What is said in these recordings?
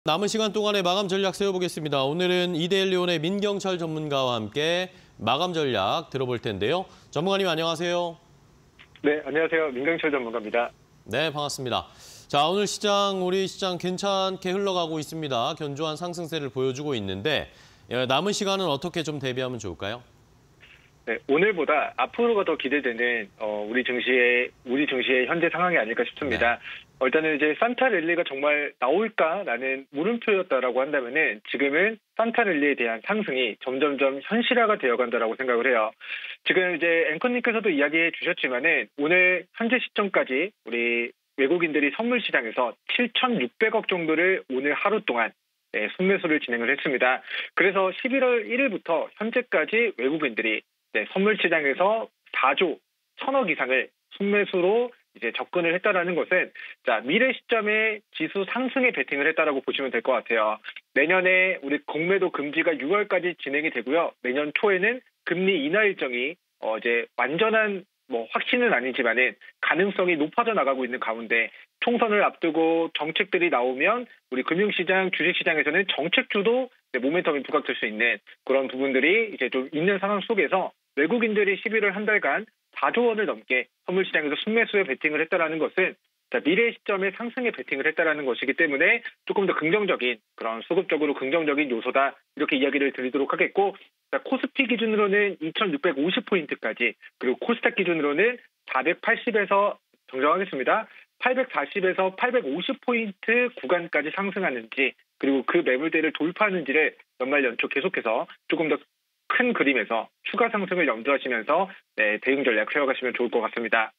남은 시간 동안의 마감 전략 세워보겠습니다. 오늘은 이데일리온의 민경철 전문가와 함께 마감 전략 들어볼 텐데요. 전문가님 안녕하세요. 네, 안녕하세요. 민경철 전문가입니다. 네, 반갑습니다. 자, 오늘 우리 시장 괜찮게 흘러가고 있습니다. 견조한 상승세를 보여주고 있는데 남은 시간은 어떻게 좀 대비하면 좋을까요? 네, 오늘보다 앞으로가 더 기대되는 우리 증시의 현재 상황이 아닐까 싶습니다. 일단은 이제 산타 랠리가 정말 나올까라는 물음표였다라고 한다면은 지금은 산타 랠리에 대한 상승이 점점점 현실화가 되어간다라고 생각을 해요. 지금 이제 앵커님께서도 이야기해 주셨지만은 오늘 현재 시점까지 우리 외국인들이 선물 시장에서 7,600억 정도를 오늘 하루 동안 순매수를 진행을 했습니다. 그래서 11월 1일부터 현재까지 외국인들이 선물 시장에서 4조 1,000억 이상을 순매수로 이제 접근을 했다라는 것은 미래 시점에 지수 상승에 베팅을 했다라고 보시면 될 것 같아요. 내년에 우리 공매도 금지가 6월까지 진행이 되고요. 내년 초에는 금리 인하 일정이 이제 완전한 확신은 아니지만은 가능성이 높아져 나가고 있는 가운데 총선을 앞두고 정책들이 나오면 우리 금융시장, 주식시장에서는 정책주도 모멘텀이 부각될 수 있는 그런 부분들이 이제 좀 있는 상황 속에서 외국인들이 11월 한 달간 4조 원을 넘게 선물시장에서 순매수에 베팅을 했다라는 것은 미래 시점에 상승에 베팅을 했다라는 것이기 때문에 조금 더 긍정적인 그런 수급적으로 긍정적인 요소다 이렇게 이야기를 드리도록 하겠고 코스피 기준으로는 2,650포인트까지 그리고 코스닥 기준으로는 480에서 정정하겠습니다. 840에서 850포인트 구간까지 상승하는지 그리고 그 매물대를 돌파하는지를 연말 연초 계속해서 조금 더 큰 그림에서 추가 상승을 염두하시면서 대응 전략 세워가시면 좋을 것 같습니다.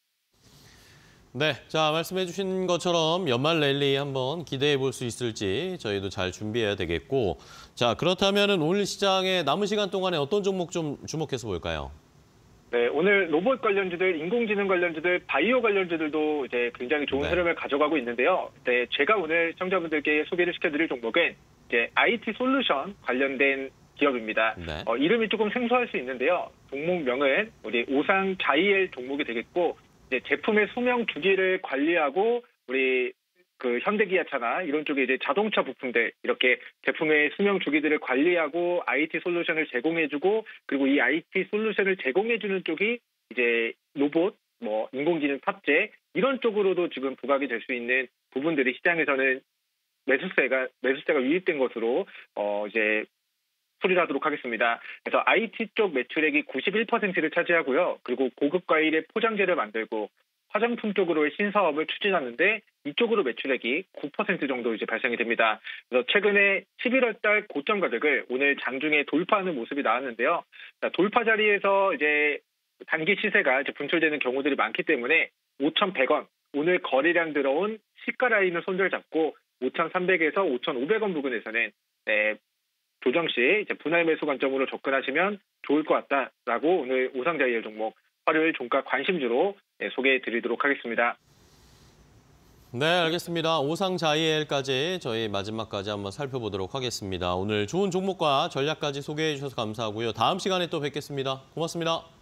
네, 자 말씀해 주신 것처럼 연말 랠리 한번 기대해 볼 수 있을지 저희도 잘 준비해야 되겠고 자 그렇다면은 오늘 시장에 남은 시간 동안에 어떤 종목 좀 주목해서 볼까요? 네, 오늘 로봇 관련주들, 인공지능 관련주들, 바이오 관련주들도 이제 굉장히 좋은 흐름을 가져가고 있는데요. 제가 오늘 시청자분들께 소개를 시켜드릴 종목은 이제 IT 솔루션 관련된 기업입니다. 이름이 조금 생소할 수 있는데요. 종목명은 우리 오상 자이엘 종목이 되겠고 이제 제품의 수명 주기를 관리하고 우리 그 현대기아차나 이런 쪽에 이제 자동차 부품들 이렇게 제품의 수명 주기들을 관리하고 IT 솔루션을 제공해주고 그리고 이 IT 솔루션을 제공해주는 쪽이 이제 로봇, 인공지능 탑재 이런 쪽으로도 지금 부각이 될 수 있는 부분들이 시장에서는 매수세가 유입된 것으로 이제 소리를 하도록 하겠습니다. 그래서 IT 쪽 매출액이 91%를 차지하고요. 그리고 고급 과일의 포장재를 만들고 화장품 쪽으로의 신사업을 추진하는데 이쪽으로 매출액이 9% 정도 이제 발생이 됩니다. 그래서 최근에 11월 달 고점 가격을 오늘 장중에 돌파하는 모습이 나왔는데요. 돌파 자리에서 이제 단기 시세가 이제 분출되는 경우들이 많기 때문에 5,100원 오늘 거래량 들어온 시가 라인을 손절 잡고 5,300에서 5,500원 부근에서는 조정 시 이제 분할 매수 관점으로 접근하시면 좋을 것 같다라고 오늘 오상자이엘 종목 화요일 종가 관심주로 소개해 드리도록 하겠습니다. 네, 알겠습니다. 오상자이엘까지 저희 마지막까지 한번 살펴보도록 하겠습니다. 오늘 좋은 종목과 전략까지 소개해 주셔서 감사하고요. 다음 시간에 또 뵙겠습니다. 고맙습니다.